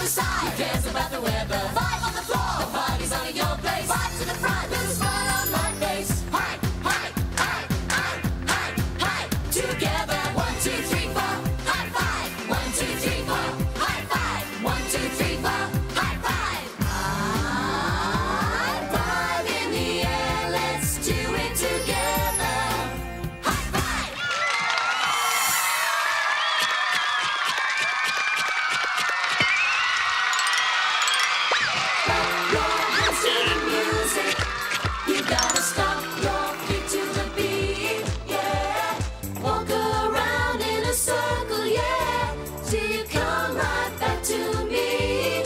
side. Who cares about the weather? 5 on the floor. The party's on at your place. 5 to the front with a smile on my face. Hi, hi, hi, hi, hi, hi. Together. 1, 2, 3, 4. High five. 1, 2, 3, 4. High five. 1, 2, 3, 4. High five. High five in the air. Let's do it together. High five. Clap your hands to the music. You gotta stop your feet to the beat, yeah. Walk around in a circle, yeah, till you come right back to me.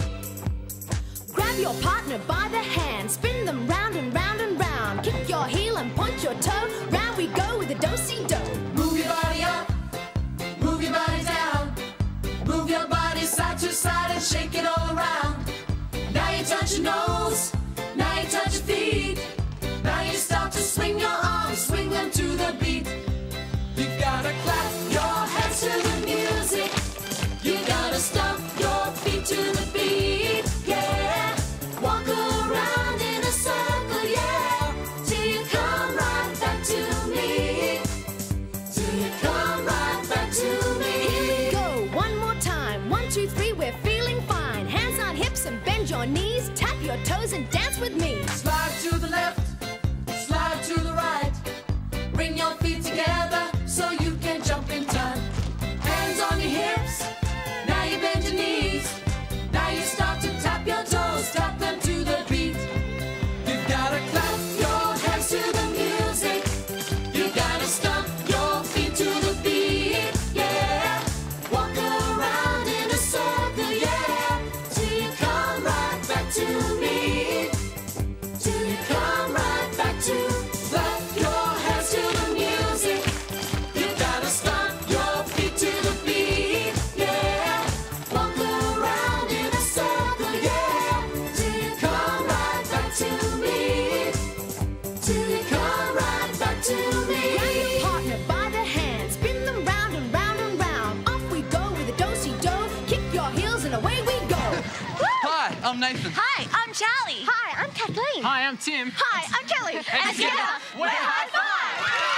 Grab your partner by the hand, spin them round and round and round. Kick your heel and point your toe, round we go with a do-si-do. Move your body up, move your body down. Move your body side to side and shake it all around. Now you touch your nose, now you touch your feet. Now you start to swing your arms, swing them to the beat. You gotta clap your hands to the music. You gotta stomp your feet to the beat, yeah. Walk around in a circle, yeah, till you come right back to me. Till you come right back to me. Here we go, one more time. 1, 2, 3, we're feeling fine. Hands on hips and bend your knees. Tap your toes and dance with me. Slide to the left, slide to the right. Bring your feet together so you can jump in time. Hands on your hips, now you bend your knees. Now you start to tap your toes, tap them to the beat. You've gotta clap your hands to the music. You gotta stomp your feet to the beat, yeah. Walk around in a circle, yeah, till you come right back to me. Till you come right back to. Clap your hands to the music. You gotta stomp your feet to the beat, yeah. Walk around in a circle, yeah, till you come right back to me. Till you come right back to me. Grab your partner by the hand, spin them round and round and round. Off we go with a do-si-do. Kick your heels and away we go. Hi, I'm Nathan. Hi, I'm Charlie. Hi, I'm Kathleen. Hi, I'm Tim. Hi, I'm Kelly. And together, we're High Five.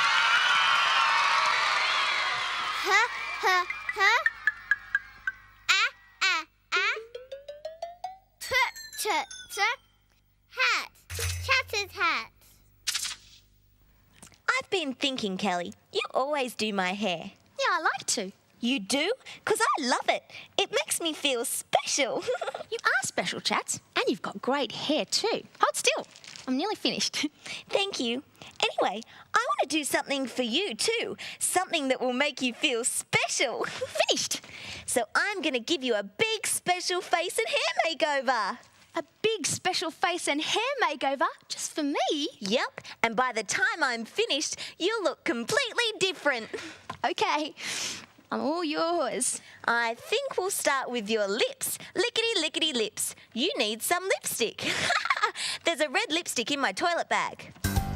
Huh? Huh? Huh? Ah, ah, ah. Hat. Chatter's hat. I've been thinking, Kelly, you always do my hair. Yeah, I like to. You do? 'Cause I love it. It makes me feel special. You are special, Chats, and you've got great hair too. Hold still. I'm nearly finished. Thank you. Anyway, I want to do something for you too. Something that will make you feel special. Finished. So I'm going to give you a big special face and hair makeover. A big special face and hair makeover just for me? Yep, and by the time I'm finished, you'll look completely different. Okay, I'm all yours. I think we'll start with your lips. Lickety-lickety lips. You need some lipstick. There's a red lipstick in my toilet bag.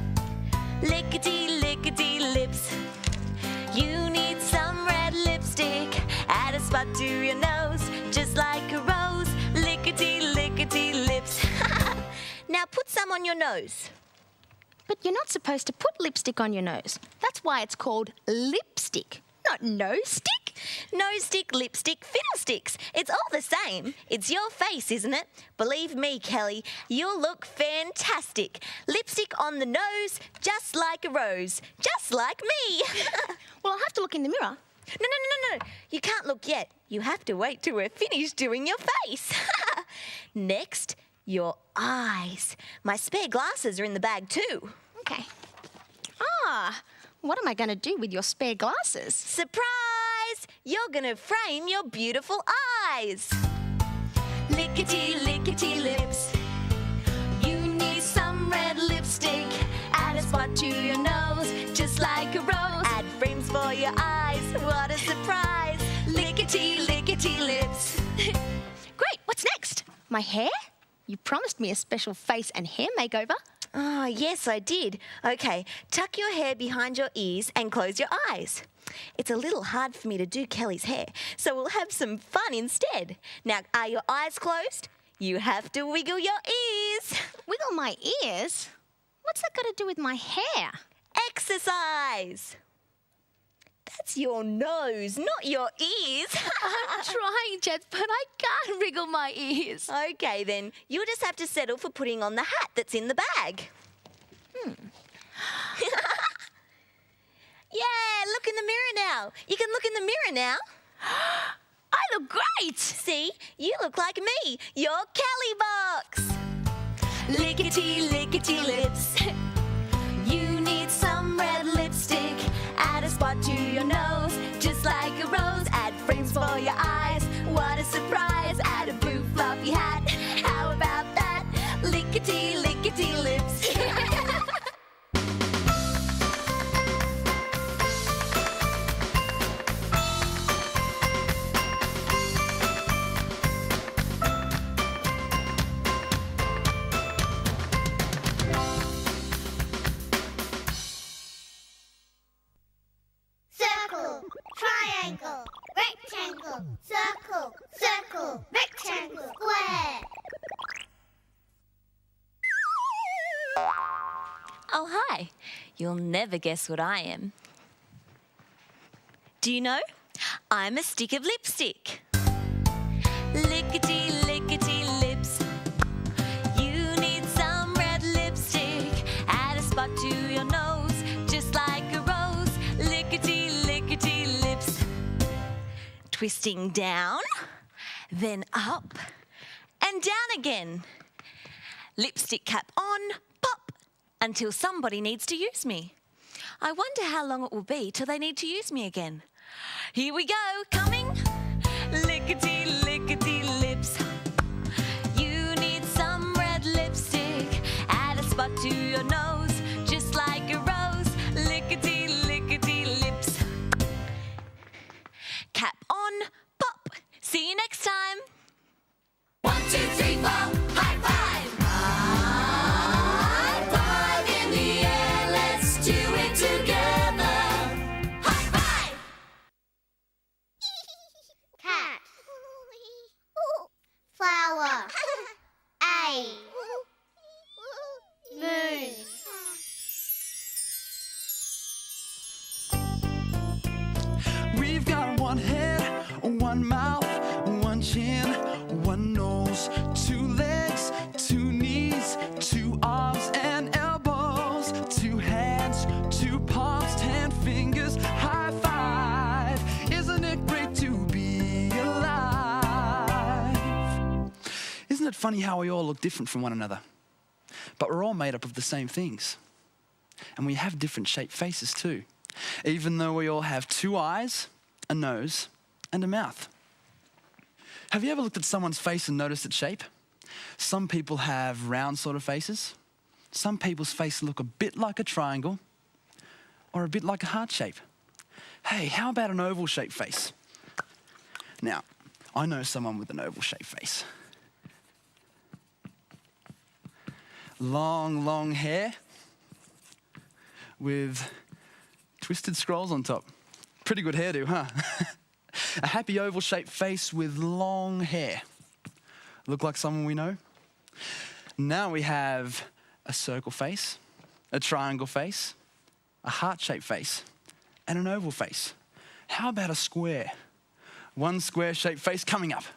Lickety-lickety lips. You need some red lipstick. Add a spot to your nose, just like a rose. Lickety-lickety lips. Now put some on your nose. But you're not supposed to put lipstick on your nose. That's why it's called lipstick, not nose stick. Nose stick, lipstick, fiddlesticks. It's all the same. It's your face, isn't it? Believe me, Kelly, you'll look fantastic. Lipstick on the nose, just like a rose. Just like me. Well, I'll have to look in the mirror. No. You can't look yet. You have to wait till we're finished doing your face. Next, your eyes. My spare glasses are in the bag too. Okay. Ah, what am I going to do with your spare glasses? Surprise! You're going to frame your beautiful eyes. Lickety-lickety lips. You need some red lipstick. Add a spot to your nose, just like a rose. Add frames for your eyes. What a surprise. Lickety-lickety lips. Great, what's next? My hair? You promised me a special face and hair makeover. Oh, yes, I did. Okay, tuck your hair behind your ears and close your eyes. It's a little hard for me to do Kelly's hair, so we'll have some fun instead. Now, are your eyes closed? You have to wiggle your ears. Wiggle my ears? What's that got to do with my hair? Exercise. That's your nose, not your ears. I'm trying, Jets, but I can't wriggle my ears. Okay, then. You'll just have to settle for putting on the hat that's in the bag. Yeah, look in the mirror now. You can look in the mirror now. I look great. See, you look like me. You're Kelly Box. Lickety, lickety lips. You need some red lipstick. Add a spot to your nose, just like a rose. Add frames for your eyes. What a surprise. Add a blue fluffy hat. How about that? Lickety, lickety lips. Circle, triangle, rectangle, circle, circle, rectangle, square. Oh, hi. You'll never guess what I am. Do you know? I'm a stick of lipstick. Lickety, lickety lips. You need some red lipstick. Add a spot to your nose, just like a rose. Lickety, lickety lips. Twisting down, then up, and down again. Lipstick cap on, pop, until somebody needs to use me. I wonder how long it will be till they need to use me again. Here we go, coming. Lickety, lickety lips. You need some red lipstick. Add a spot to your nose, just like a rose. Lickety, lickety lips. Cap on, pop. See you next time. 1, 2, 3, 4, high five! High five in the air, let's do it together. High five! Cat. Flower. A. Moon. We've got one head, one mouth, one chin, one nose, 2 legs, 2 knees, 2 arms and elbows, 2 hands, 2 palms, 10 fingers. High five! Isn't it great to be alive? Isn't it funny how we all look different from one another? But we're all made up of the same things. And we have different shaped faces too, even though we all have 2 eyes, a nose, and a mouth. Have you ever looked at someone's face and noticed its shape? Some people have round sort of faces. Some people's faces look a bit like a triangle or a bit like a heart shape. Hey, how about an oval shaped face? Now, I know someone with an oval shaped face. Long, long hair with twisted scrolls on top. Pretty good hairdo, huh? A happy oval shaped face with long hair. Look like someone we know? Now we have a circle face, a triangle face, a heart shaped face, and an oval face. How about a square? One square shaped face coming up.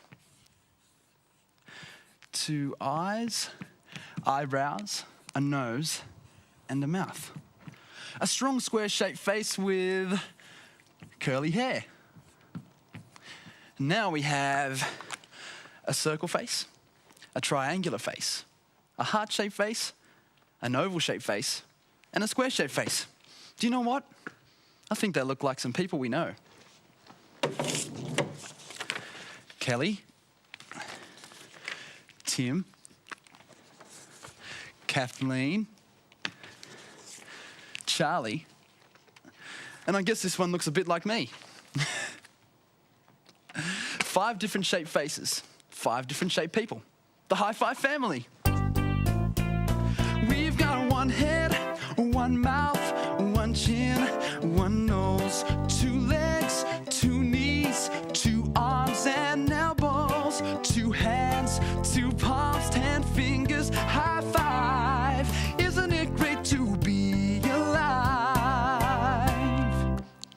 2 eyes, eyebrows, a nose, and a mouth. A strong square shaped face with curly hair. Now we have a circle face, a triangular face, a heart shaped face, an oval shaped face, and a square shaped face. Do you know what? I think they look like some people we know. Kelly, Tim, Kathleen, Charlie, and I guess this one looks a bit like me. 5 different shaped faces, 5 different shaped people. The Hi-5 family. We've got one head, one mouth, one chin, one nose, two legs, two knees, two arms and elbows, two hands, two palms, 10 fingers, high five. Isn't it great to be alive?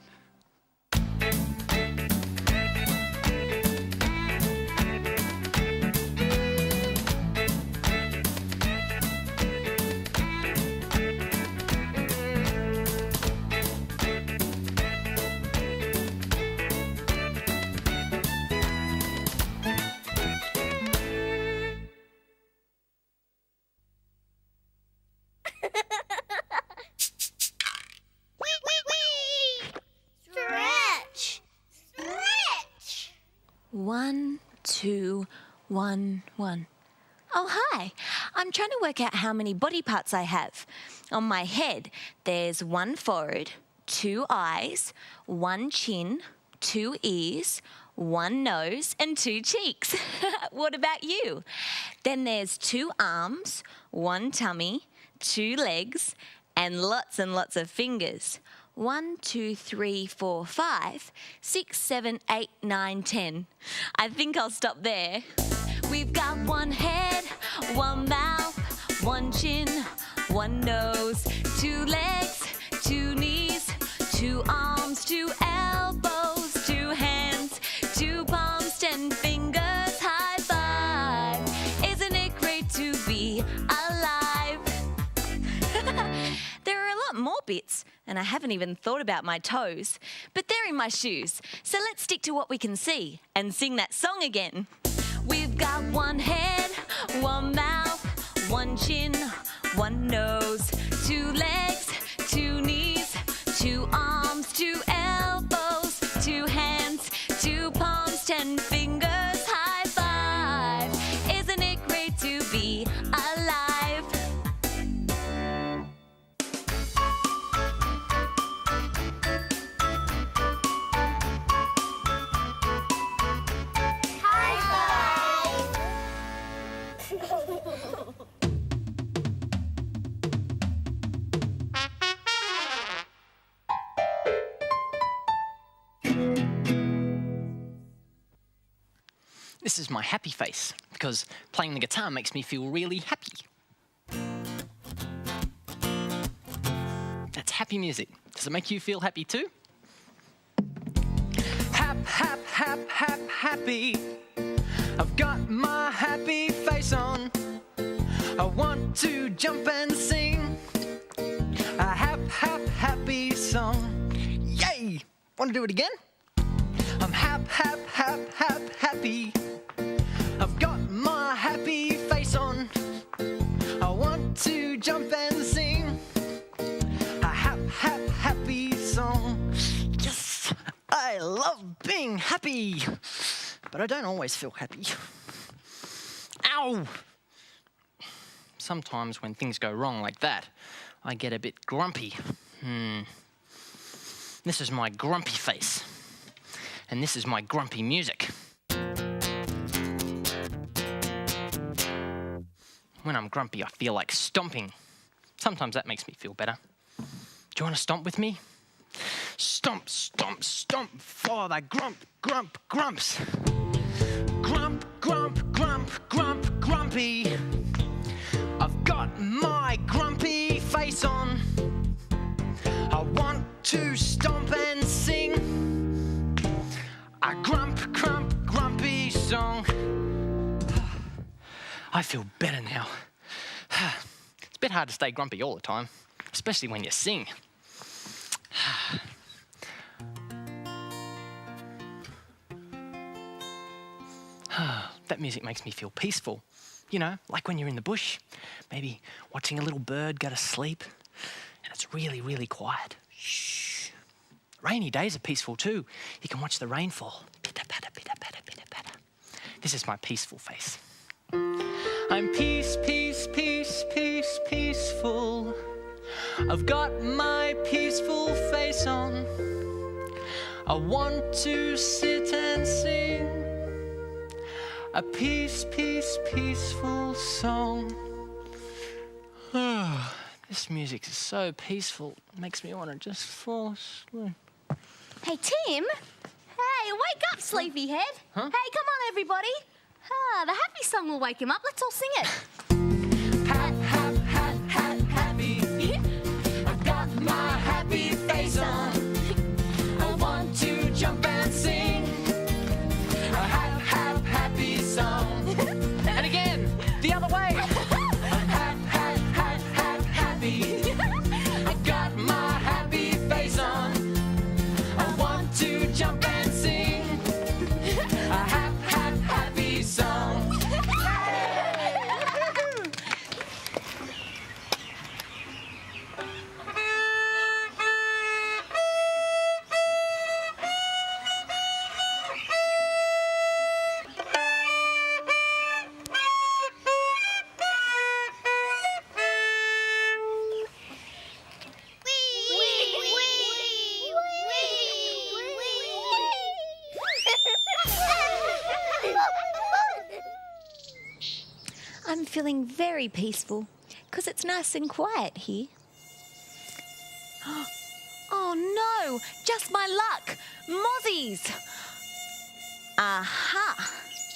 Stretch. Stretch. 1, 2, 1, 1. Oh, hi. I'm trying to work out how many body parts I have. On my head, there's 1 forehead, 2 eyes, 1 chin, 2 ears, 1 nose, and 2 cheeks. What about you? Then there's 2 arms, 1 tummy, 2 legs, and lots of fingers. 1, 2, 3, 4, 5, 6, 7, 8, 9, 10. I think I'll stop there. We've got 1 head, 1 mouth, 1 chin, 1 nose, 2 legs, 2 knees, 2 arms, 2 elbows, 2 hands, 2 palms, 10 fingers, high five. Isn't it great to be alive? There are a lot more bits, and I haven't even thought about my toes, but they're in my shoes. So let's stick to what we can see and sing that song again. We've got 1 head, 1 mouth, 1 chin, 1 nose, 2 legs, 2 knees, 2 arms, 2 elbows, 2 hands, 2 palms, 10 fingers, high five. Isn't it great to be alive? This is my happy face, because playing the guitar makes me feel really happy. That's happy music. Does it make you feel happy too? Hap, hap, hap, hap, happy. I've got my happy face on. I want to jump and sing a hap, hap, happy song. Yay! Want to do it again? I'm hap, hap, hap, hap, happy. I've got my happy face on. I want to jump and sing a hap, hap, happy song. Yes! I love being happy, but I don't always feel happy. Ow! Sometimes when things go wrong like that, I get a bit grumpy. This is my grumpy face. And this is my grumpy music. When I'm grumpy, I feel like stomping. Sometimes that makes me feel better. Do you want to stomp with me? Stomp, stomp, stomp for the grump, grump, grumps. Grump, grump, grump, grump, grumpy. I've got my grumpy face on. I want to stomp and sing a grump, grump, grumpy song. I feel better now. It's a bit hard to stay grumpy all the time, especially when you sing. That music makes me feel peaceful. You know, like when you're in the bush, maybe watching a little bird go to sleep, and it's really, really quiet. Shh. Rainy days are peaceful too. You can watch the rain fall. Pitter, patter, pitter, patter, pitter, patter. This is my peaceful face. I'm peace, peace, peace, peace, peaceful. I've got my peaceful face on. I want to sit and sing a peace, peace, peaceful song. This music is so peaceful. It makes me want to just fall asleep. Hey, Tim. Hey, wake up, sleepyhead. Huh? Hey, come on, everybody. The happy song will wake him up. Let's all sing it. Happy. I've got my happy face on. I want to jump and sing a happy song. And again, the other way. Happy. I've got my happy face on. I want to jump and sing a happy song. I'm feeling very peaceful because it's nice and quiet here. Oh no, just my luck. Mozzies. Aha.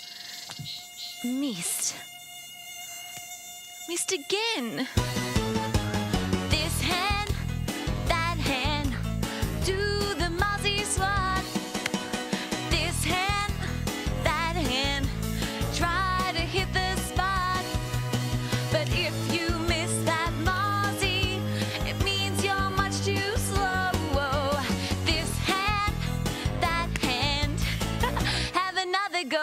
Missed. Missed again. This hand, that hand, do the mozzie swat. This hand, that hand, try to hit the spot. But if you miss that mozzie, it means you're much too slow. This hand, that hand, have another go.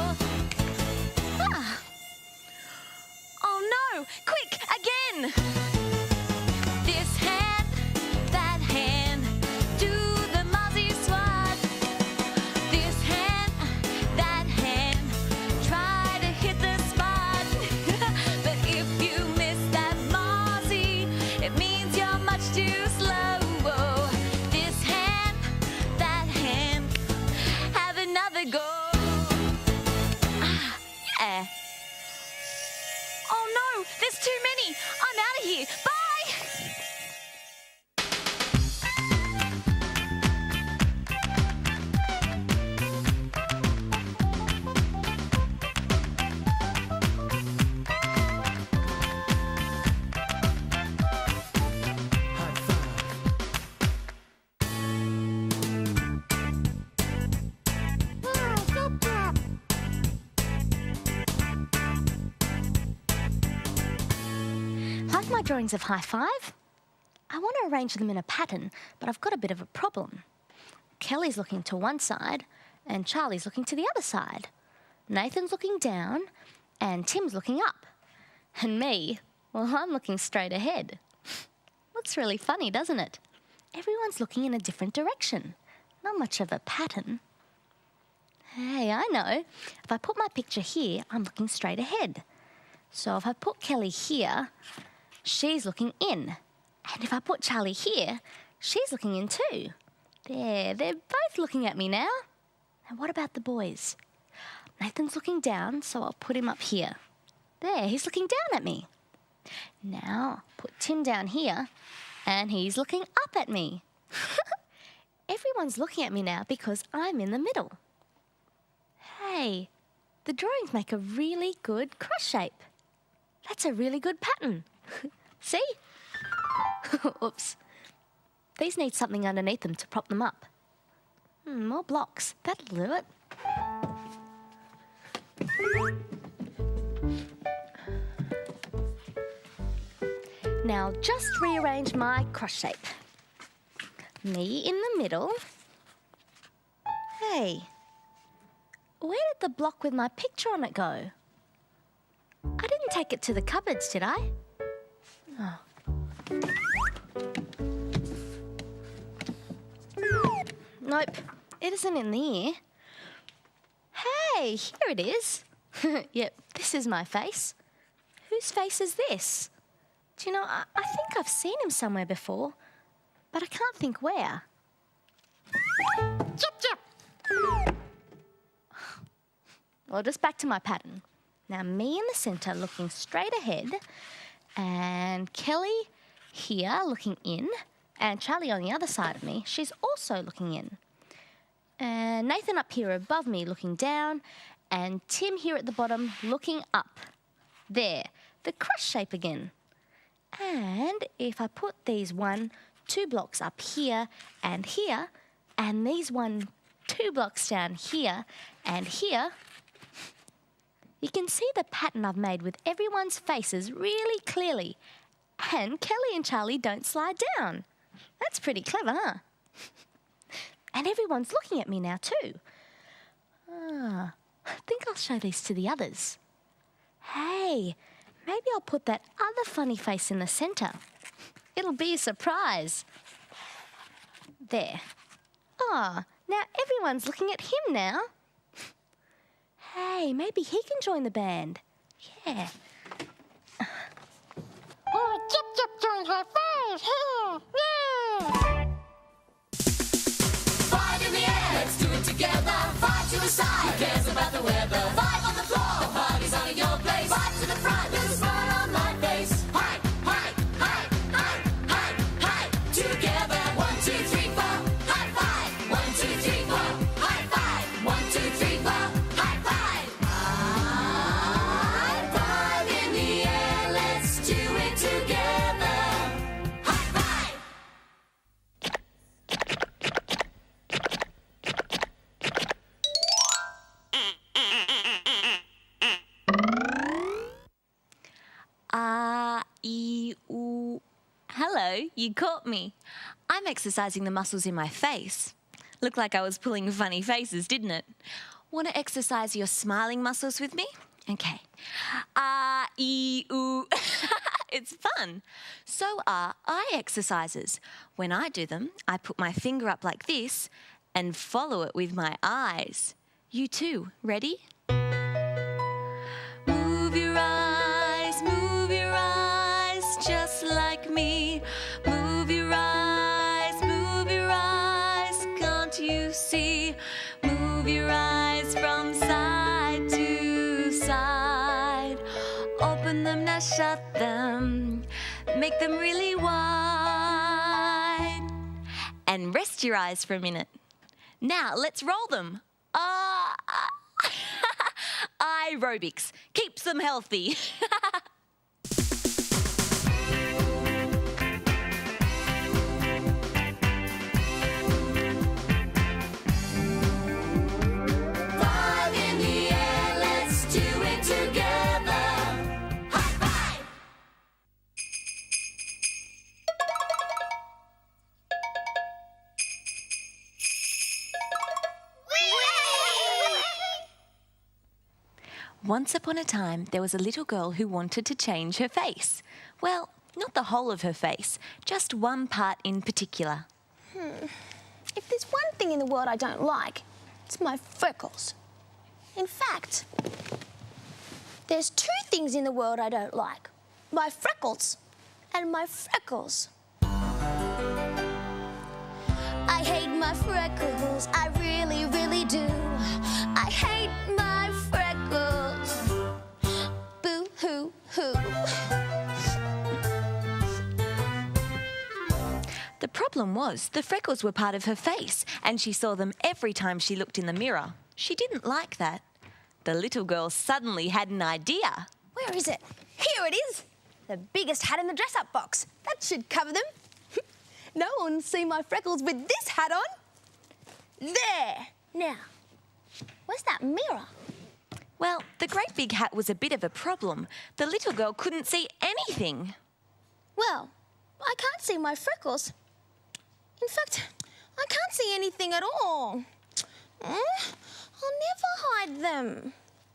Ah. Oh no, quick, again. This hand, that hand, do the mozzie swat. This hand, that hand, try to hit the spot. But if you miss that mozzie, it means you're much too slow. This hand, that hand, have another go. Ah, yeah. Oh no, there's too many. I'm out of here. Bye. Like my drawings of Hi-5, I want to arrange them in a pattern, but I've got a bit of a problem. Kelly's looking to one side and Charlie's looking to the other side. Nathan's looking down and Tim's looking up. And me, well, I'm looking straight ahead. Looks really funny, doesn't it? Everyone's looking in a different direction. Not much of a pattern. Hey, I know. If I put my picture here, I'm looking straight ahead. So if I put Kelly here, she's looking in. And if I put Charlie here, she's looking in too. There, they're both looking at me now. And what about the boys? Nathan's looking down, so I'll put him up here. There, he's looking down at me. Now, put Tim down here, and he's looking up at me. Everyone's looking at me now because I'm in the middle. Hey, the drawings make a really good cross shape. That's a really good pattern. See? Oops. These need something underneath them to prop them up. More blocks. That'll do it. Now just rearrange my cross shape. Me in the middle. Hey, where did the block with my picture on it go? I didn't take it to the cupboards, did I? Oh. Nope, it isn't in there. Hey, here it is. Yep, this is my face. Whose face is this? Do you know, I think I've seen him somewhere before, but I can't think where. Chip, chip. Well, just back to my pattern. Now, me in the centre looking straight ahead, and Kelly here looking in, and Charlie on the other side of me, she's also looking in. And Nathan up here above me looking down, and Tim here at the bottom looking up. There, the cross shape again. And if I put these 1, 2 blocks up here, and these 1, 2 blocks down here and here, you can see the pattern I've made with everyone's faces really clearly. And Kelly and Charlie don't slide down. That's pretty clever, huh? And everyone's looking at me now too. I think I'll show these to the others. Hey, maybe I'll put that other funny face in the centre. It'll be a surprise. There. Now everyone's looking at him now. Hey, maybe he can join the band. Yeah. Oh, Chip join Hi-5. Yeah. 5 in the air, let's do it together. 5 to the side, who cares about the weather? 5 on the floor, the party's on in your place. 5 to the front, there's a smile on my face. Hi, hi, hi, hi, hi, hi. Together, 1, 2, 3, 4, high five. 1, 2, 3, 4, high five. 1, 2, 3, 4, high five. High five in the air, let's do it together. High five. Hello, you caught me. I'm exercising the muscles in my face. Looked like I was pulling funny faces, didn't it? Want to exercise your smiling muscles with me? Okay. It's fun. So are eye exercises. When I do them, I put my finger up like this and follow it with my eyes. You too. Ready? Move your eyes, just like me. Move your eyes, can't you see? Move your eyes from side to side. Open them, now shut them. Make them really wide. And rest your eyes for a minute. Now let's roll them. Aerobics keeps them healthy. Once upon a time, there was a little girl who wanted to change her face. Well, not the whole of her face, just one part in particular. If there's one thing in the world I don't like, it's my freckles. In fact, there's 2 things in the world I don't like. My freckles and my freckles. I hate my freckles, I really, really do. I hate my freckles. Boo-hoo-hoo. The problem was the freckles were part of her face and she saw them every time she looked in the mirror. She didn't like that. The little girl suddenly had an idea. Where is it? Here it is. The biggest hat in the dress-up box. That should cover them. No one will see my freckles with this hat on. There. Now, where's that mirror? Well, the great big hat was a bit of a problem. The little girl couldn't see anything. Well, I can't see my freckles. In fact, I can't see anything at all. I'll never hide them.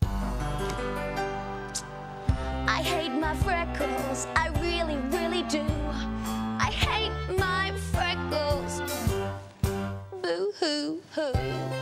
I hate my freckles. I really, really do. I hate my freckles. Boo-hoo-hoo.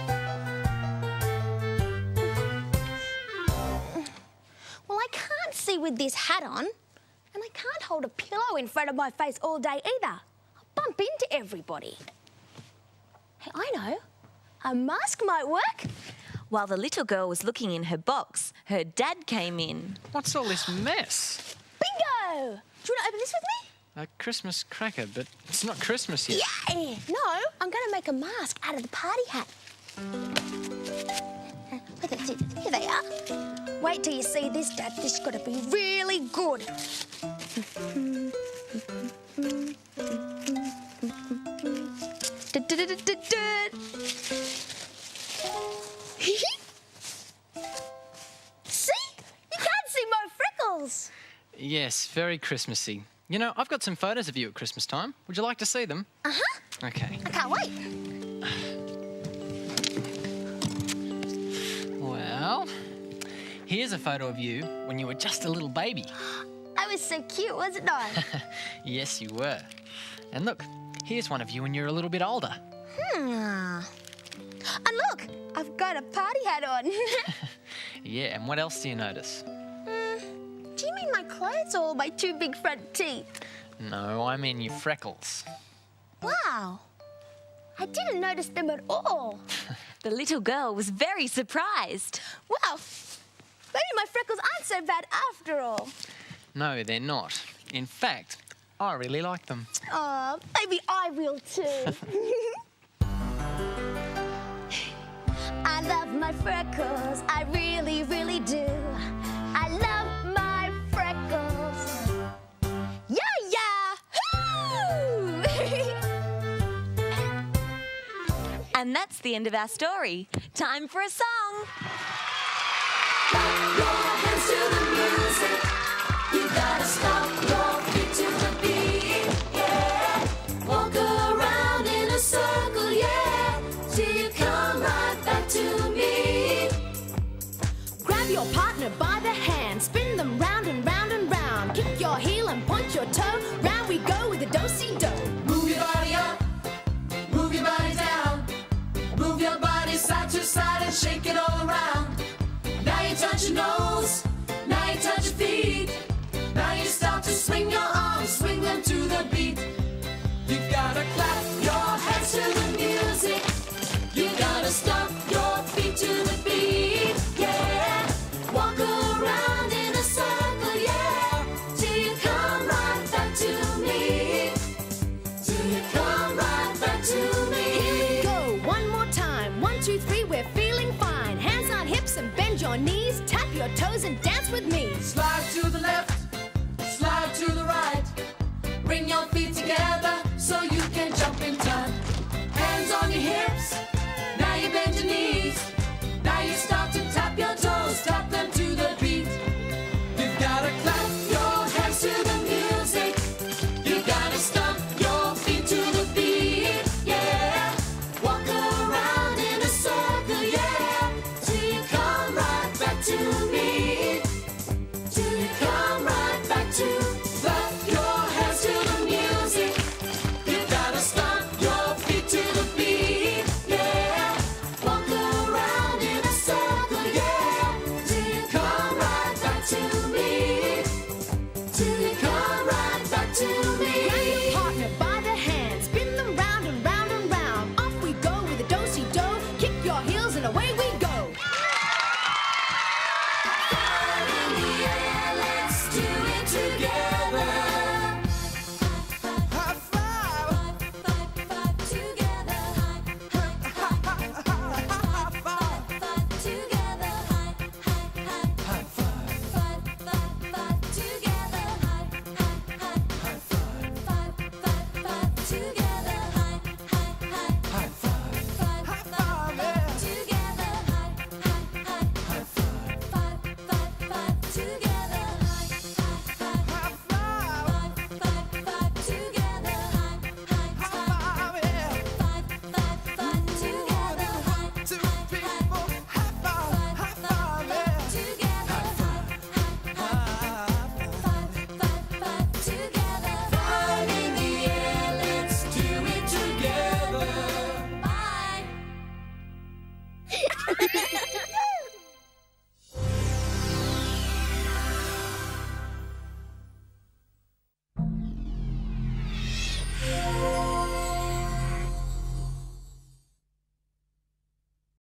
Well, I can't see with this hat on, and I can't hold a pillow in front of my face all day either. I'll bump into everybody. Hey, I know. A mask might work. While the little girl was looking in her box, her dad came in. What's all this mess? Bingo! Do you want to open this with me? A Christmas cracker, but it's not Christmas yet. Yeah! No, I'm going to make a mask out of the party hat. Here they are. Wait till you see this, Dad. This is going to be really good. See? You can't see my freckles. Yes, very Christmassy. You know, I've got some photos of you at Christmas time. Would you like to see them? Uh-huh. Okay. I can't wait. Well, here's a photo of you when you were just a little baby. I was so cute, wasn't I? Yes, you were. And look, here's one of you when you're a little bit older. And look, I've got a party hat on. Yeah, and what else do you notice? Do you mean my clothes or my two big front teeth? No, I mean your freckles. Wow. I didn't notice them at all. The little girl was very surprised. Wow. Maybe my freckles aren't so bad after all. No, they're not. In fact, I really like them. Oh, maybe I will too. I love my freckles, I really, really do. I love my freckles. Yeah, yeah! And that's the end of our story. Time for a song. Clap your hands to the music. You gotta stop your feet to the beat. Yeah. Walk around in a circle, yeah, till you come right back to me. Grab your partner by the hand, spin them round and round and round. Kick your heel and point your toe, round we go with a do-si-do. Move your body up, move your body down. Move your body side to side and shake it all around. Now you touch your nose, now you touch your feet. Now you start to swing your arms, swing them to the beat. You gotta clap your hands to the music. You gotta stomp your feet to the beat, yeah. Walk around in a circle, yeah, till you come right back to me. Till you come right back to me. Here we go, one more time. 1, 2, 3, we're feeling fine. Hands on hips and bend your knees. Tap your toes and dance with me. Slide to the left, slide to the right. Bring your feet together so you